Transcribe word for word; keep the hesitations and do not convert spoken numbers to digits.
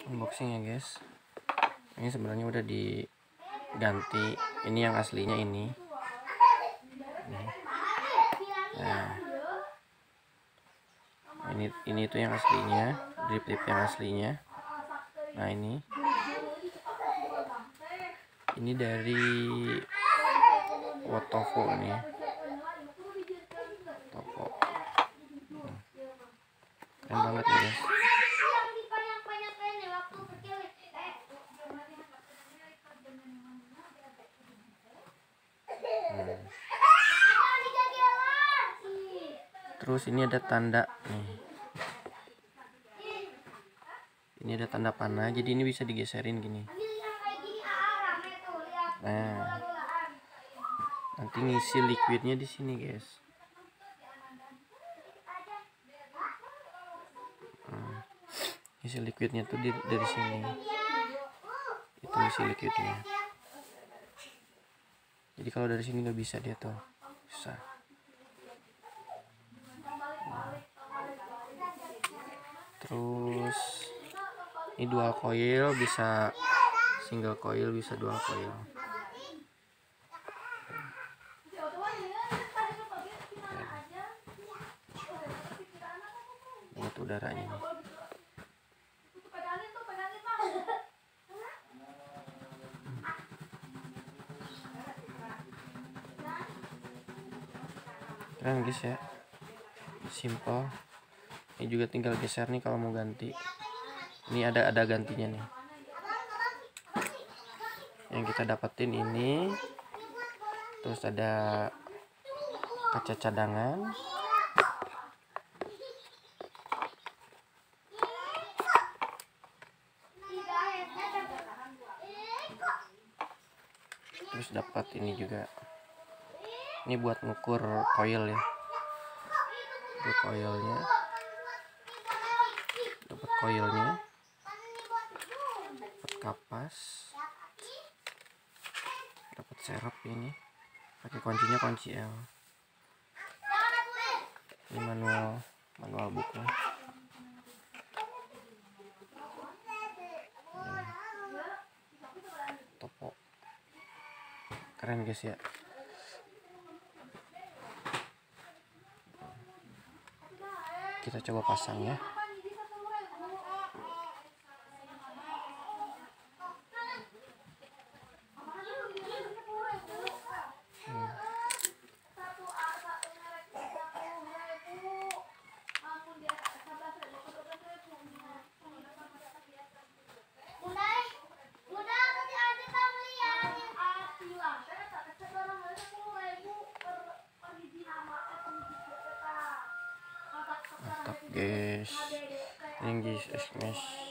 unboxing ya guys. Ini sebenarnya udah diganti, ini yang aslinya ini. Nah, ini ini itu yang aslinya, drip tip yang aslinya. Nah, ini ini dari Wotovo nih. Wotovo. Hmm. Keren banget nih guys. Hmm. Terus ini ada tanda nih. Ini ada tanda panah, jadi ini bisa digeserin gini. Nah, nanti ngisi liquidnya di sini guys. Hmm. Ngisi liquidnya tuh di, dari sini. Itu ngisi liquidnya. Jadi kalau dari sini nggak bisa dia tuh, susah. Terus ini dual coil, bisa single coil, bisa dual coil. Ini tuh udaranya nih. Keren guys ya, simple. Ini juga tinggal geser nih kalau mau ganti. Ini ada ada gantinya nih. Yang kita dapetin ini, terus ada kaca cadangan, terus dapat ini juga. Ini buat ngukur coil ya, buat coilnya, dapat coilnya, dapat kapas, dapat serep ini, pakai kuncinya kunci L. Ini manual manual buku. Topo, keren guys ya. Kita coba pasang ya. Hmm. Mantap guys, ini guys,